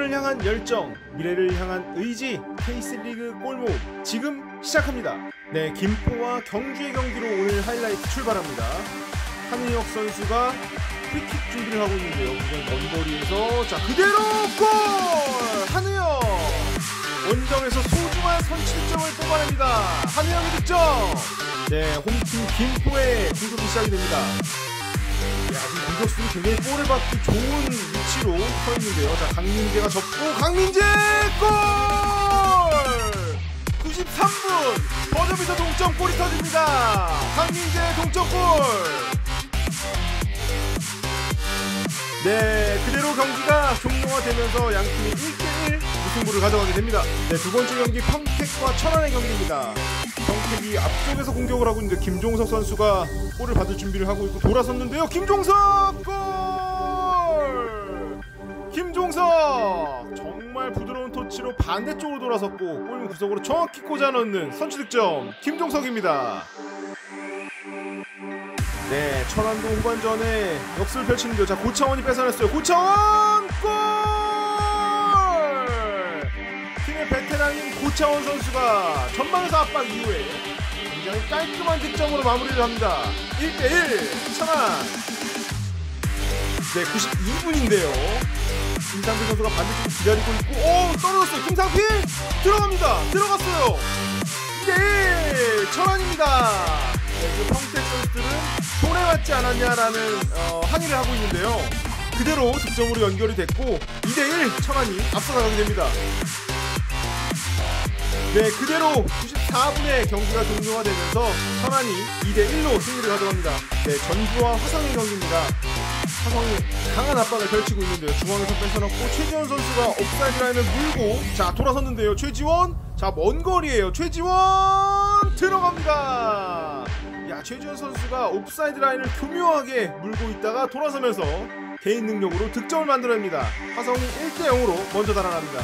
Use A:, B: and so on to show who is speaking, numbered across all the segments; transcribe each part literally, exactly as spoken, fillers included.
A: 우승을 향한 열정, 미래를 향한 의지, 케이스리그 골목 지금 시작합니다. 네, 김포와 경주의 경기로 오늘 하이라이트 출발합니다. 한의혁 선수가 프리킥 준비를 하고 있는데요. 굉장히 먼 거리에서 자 그대로 골! 한의혁! 원정에서 소중한 선취점을 뽑아냅니다. 한의혁의 득점! 네, 홈팀 김포의 공격이 시작이 됩니다. 야, 지금 공격수는 굉장히 볼을 받기 좋은 위치로 서 있는데요. 자, 강민재가 접고 강민재 골! 구십삼 분 버저비터 동점골이 터집니다. 강민재의 동점골. 네, 그대로 경기가 종료가 되면서 양팀이 일 대 일 무승부를 가져가게 됩니다. 네, 두 번째 경기 평택과 천안의 경기입니다. 평택이 앞쪽에서 공격을 하고 있는데 김종석 선수가 골을 받을 준비를 하고 있고 돌아섰는데요. 김종석 골! 김종석 정말 부드러운 터치로 반대쪽으로 돌아섰고 골문 구석으로 정확히 꽂아 넣는 선취 득점 김종석입니다. 네, 천안도 후반전에 역습을 펼치는데요. 자, 고창원이 뺏어냈어요. 고창원 골! 팀의 베테랑인 고창원 선수가 전방에서 압박 이후에 굉장히 깔끔한 득점으로 마무리를 합니다. 일 대 일 천안. 네, 구십이 분인데요. 김상필 선수가 반대쪽으로 기다리고 있고 오! 떨어졌어요. 김상필! 들어갑니다. 들어갔어요. 이 대 일 천안입니다. 네, 그 평택 선수들은 손에 맞지 않았냐라는 어, 항의를 하고 있는데요. 그대로 득점으로 연결이 됐고 이 대 일 천안이 앞서가게 됩니다. 네, 그대로 구십사 분에 경기가 종료가 되면서 천안이 이 대 일로 승리를 가져갑니다. 네, 전주와 화성의 경기입니다. 화성이 강한 압박을 펼치고 있는데요. 중앙에서 뺏어놓고 최지원 선수가 옵사이드 라인을 물고 자 돌아섰는데요. 최지원 자 먼 거리에요. 최지원 들어갑니다. 야, 최지원 선수가 옵사이드 라인을 교묘하게 물고 있다가 돌아서면서 개인 능력으로 득점을 만들어냅니다. 화성이 일 대 영으로 먼저 달아납니다.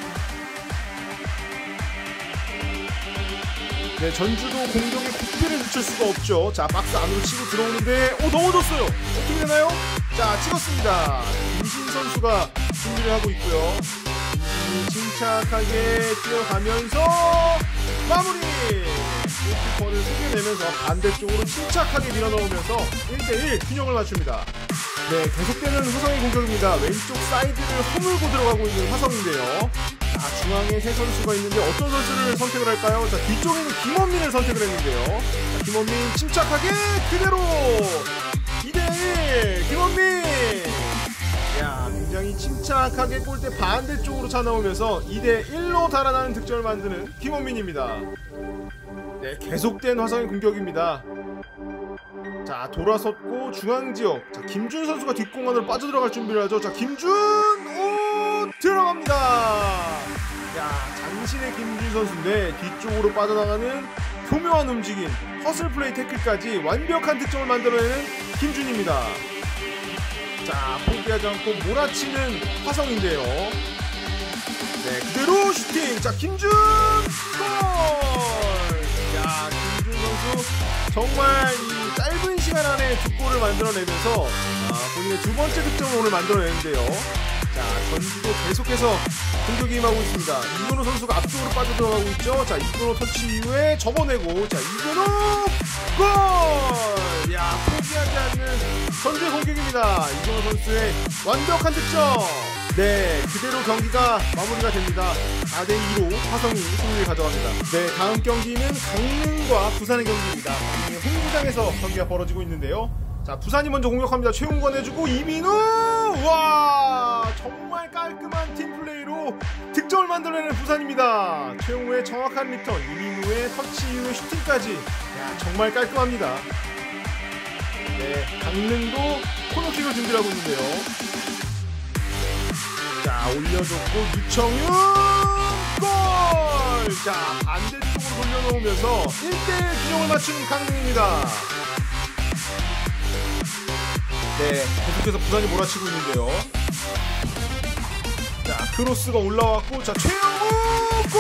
A: 네, 전주도 공격에 고삐를 붙일 수가 없죠. 자, 박스 안으로 치고 들어오는데 오, 넘어졌어요. 어떻게 되나요? 자, 찍었습니다. 이신 선수가 준비를 하고 있고요. 이신이 침착하게 뛰어가면서 마무리! 골키퍼를 속여내면서 반대쪽으로 침착하게 밀어넣으면서 일 대 일 균형을 맞춥니다. 네, 계속되는 화성의 공격입니다. 왼쪽 사이드를 허물고 들어가고 있는 화성인데요. 자, 중앙에 세 선수가 있는데 어떤 선수를 선택을 할까요? 자, 뒤쪽에는 김원민을 선택을 했는데요. 자, 김원민 침착하게 그대로 이 대 일 김원민! 야, 굉장히 침착하게 골대 반대쪽으로 차 나오면서 이 대 일로 달아나는 득점을 만드는 김원민입니다. 네, 계속된 화성의 공격입니다. 자, 돌아섰고 중앙지역. 자, 김준 선수가 뒷공간으로 빠져들어갈 준비를 하죠. 자, 김준! 오! 들어갑니다! 야, 장신의 김준 선수인데 뒤쪽으로 빠져나가는 교묘한 움직임, 허슬 플레이 태클까지 완벽한 득점을 만들어내는 김준입니다. 자, 포기하지 않고 몰아치는 화성인데요. 네, 그대로 슈팅! 자, 김준! 골! 야, 김준 선수 정말 이 짧은 시간 안에 두 골을 만들어내면서 아, 본인의 두 번째 득점을 오늘 만들어내는데요. 자, 전주도 계속해서 공격이 임하고 있습니다. 이근호 선수가 앞쪽으로 빠져들어가고 있죠. 자, 이근호 터치 이후에 접어내고 자, 이근호 골! 야, 포기하지 않는 전주의 공격입니다. 이근호 선수의 완벽한 득점! 네, 그대로 경기가 마무리가 됩니다. 사 대 이로 화성이 승리를 가져갑니다. 네, 다음 경기는 강릉과 부산의 경기입니다. 강릉의 홍구장에서 경기가 벌어지고 있는데요. 자, 부산이 먼저 공격합니다. 최웅건 해주고 이민우! 와, 정말 깔끔한 팀플레이로 득점을 만들어내는 부산입니다. 최웅우의 정확한 리턴, 이민우의 터치 이후의 슈팅까지 야, 정말 깔끔합니다. 네, 강릉도 코너킥을 준비하고 있는데요. 자, 올려줬고 유청윤 골! 자, 반대쪽으로 돌려놓으면서 일 대 일 균형을 맞추는 강릉입니다. 네, 계속해서 부산이 몰아치고 있는데요. 자, 크로스가 올라왔고 자, 최영우 골!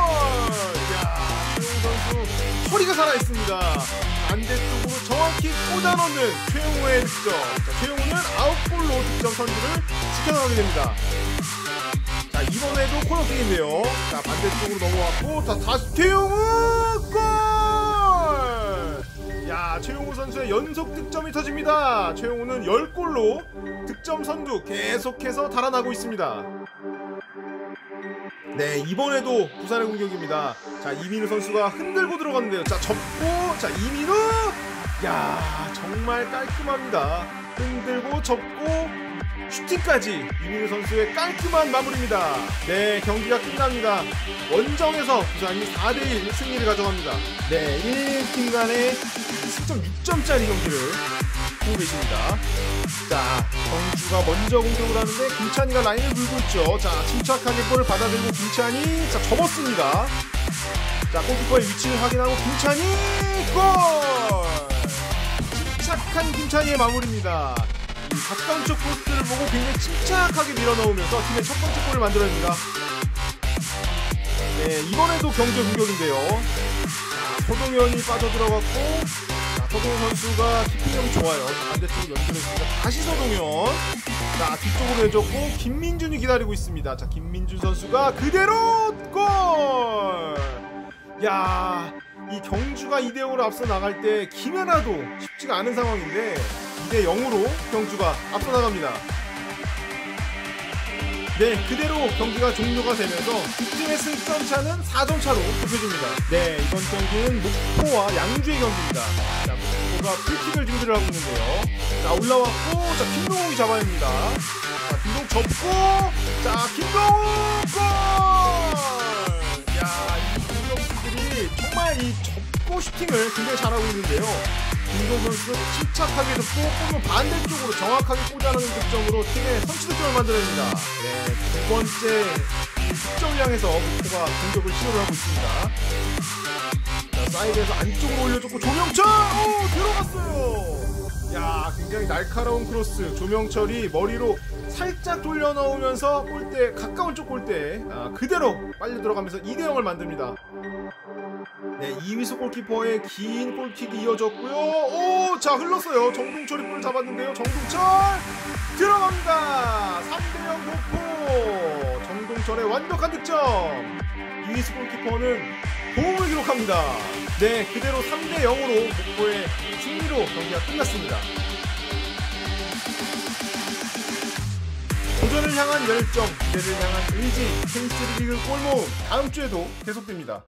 A: 야, 최영우 선수 허리가 살아있습니다. 반대쪽으로 정확히 꽂아넣는 최영우의 득점. 자, 최영우는 아홉 골로 득점 선두를 지켜나가게 됩니다. 자, 자, 이번에도 코너킥인데요. 자, 반대쪽으로 넘어왔고, 자, 다시 최용우 골! 야, 최용우 선수의 연속 득점이 터집니다. 최용우는 십 골로 득점 선두 계속해서 달아나고 있습니다. 네, 이번에도 부산의 공격입니다. 자, 이민우 선수가 흔들고 들어갔는데요. 자, 접고, 자, 이민우! 야, 정말 깔끔합니다. 흔들고, 접고, 슈팅까지 이민우 선수의 깔끔한 마무리입니다. 네, 경기가 끝납니다. 원정에서 부산이 사 대 일 승리를 가져갑니다. 네, 일 팀 간의 승점 육 점짜리 경기를 보고 계십니다. 자, 경주가 먼저 공격을 하는데 김찬희가 라인을 물고 있죠. 자, 침착하게 볼을 받아들고 김찬희, 자, 접었습니다. 자, 골키퍼의 위치를 확인하고 김찬희 골! 침착한 김찬희의 마무리입니다. 이 가까운 쪽 포스트를 보고 굉장히 침착하게 밀어넣으면서 팀의 첫 번째 골을 만들어냅니다. 네, 이번에도 경주 공격인데요. 자, 서동현이 빠져들어갔고, 자, 서동현 선수가 키핑력이 좋아요. 자, 반대쪽으로 연결했습니다. 다시 서동현. 자, 뒤쪽으로 내줬고 김민준이 기다리고 있습니다. 자, 김민준 선수가 그대로 골! 야, 이 경주가 이 대 영으로 앞서 나갈 때 김연아도 쉽지가 않은 상황인데 이 대 영으로 경주가 앞서 나갑니다. 네, 그대로 경기가 종료가 되면서 두 팀의 승점 차는 사 점 차로 좁혀집니다. 네, 이번 경기는 목포와 양주의 경기입니다. 자, 목포가 프리킥을 준비를 하고 있는데요. 자, 올라왔고, 자, 김동욱이 잡아냅니다. 자, 김동욱 접고, 자, 김동욱 골! 야, 이 공격수들이 정말 이 접고 슈팅을 굉장히 잘하고 있는데요. 김동욱 선수 침착하게 접고 골문 반대쪽으로 정확하게 꽂아넣는 득점으로 팀의 선취 득점을 만들어냅니다. 네, 두 번째 득점을 향해서 목포가 공격을 시도를 하고 있습니다. 자, 사이드에서 안쪽으로 올려줬고 조명철! 오, 들어갔어요! 야, 굉장히 날카로운 크로스. 조명철이 머리로 살짝 돌려 넣으면서 골대, 가까운 쪽 골대에 아, 그대로 빨려 들어가면서 이 대 영을 만듭니다. 네, 이미수 골키퍼의 긴 골킥이 이어졌고요. 오, 자, 흘렀어요. 정동철이 볼을 잡았는데요. 정동철 들어갑니다. 삼 대 영 목포. 정동철의 완벽한 득점. 이미수 골키퍼는 도움을 기록합니다. 네, 그대로 삼 대 영으로 목포의 승리로 경기가 끝났습니다. 도전을 향한 열정, 기대를 향한 의지, 케이스리그 골모음 다음 주에도 계속됩니다.